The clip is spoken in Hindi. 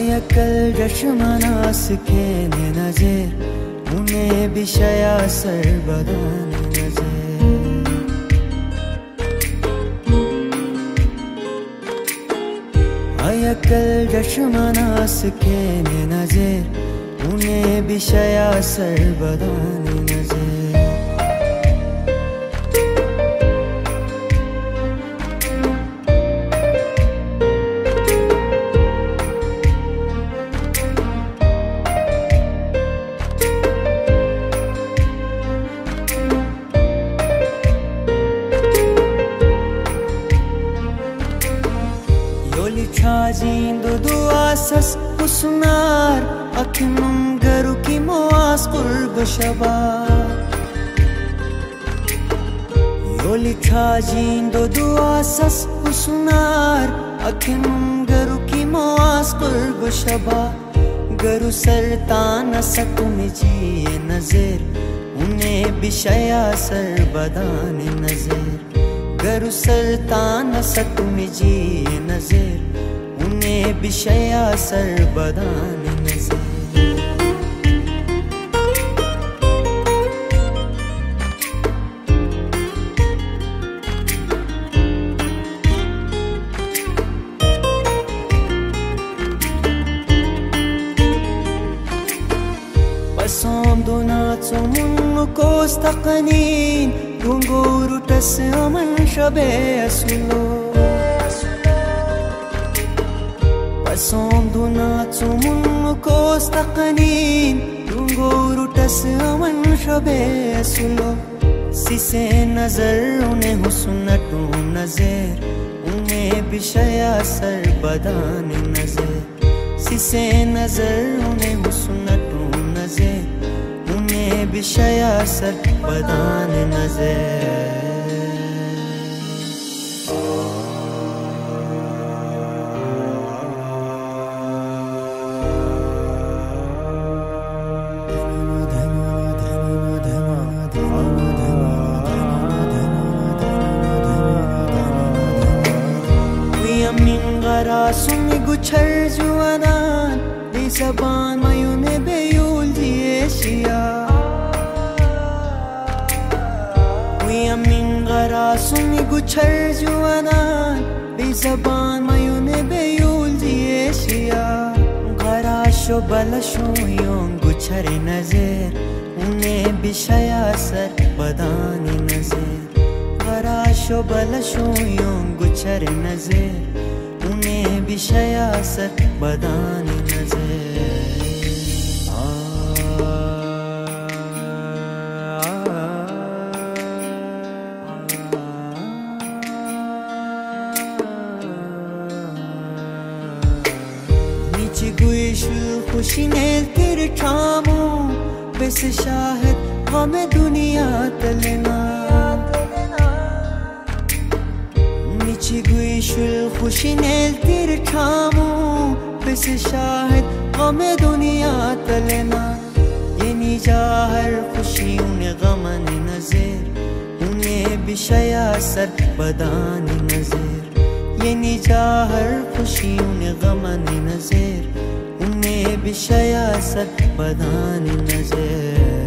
Ayakal Jash Manas ke nazar, उन्हें बिशया सरबदान नजर। Ayakal Jash Manas ke nazar, उन्हें बिशया सरबदान नजर। Chajindo duasas kusnar akinum garu ki moas qurb shaba Yoli chajindo duasas kusnar akinum garu ki moas qurb shaba Garu sartana satumji nazar Unhe bishaya sarbadan nazar Garu sartana satumji nazar उन्हें बिशया सरबदान नजर। Pasando na tsumun kostaqanin Gunguru tas aman shabe asulo Pasando na tsumun kostaqanin Gunguru tas aman shabe asulo Sise nazar unhe husnatu nazar Unhe bishaya sarbadan nazar Sise nazar unhe husnatu nazar Unhe bishaya sarbadan nazar Sumi guchar juanan Di zaban mayune beyul diyeşiya Uya min gara sumi guchar juanan Di zaban mayune beyul diyeşiya Gara sho bala sho yon guchar nazar Unhe bishaya sar badani nazar Gara sho bala sho yon guchar nazar उन्हें बिशया सरबदान नजर। नीचे गुइशुल खुशी ने तेरे ठामो बस शाहद हमें दुनिया तलना गुइशुल खुशी नेल तिर ठामो बस शाहिद गमे दुनिया तलना ये निजाहर खुशी उन्हें गमन नजर उन्हें बिशया सरबदान नजर ये निजाहर खुशी उन्हें गमन नजर उन्हें बिशया सरबदान नजर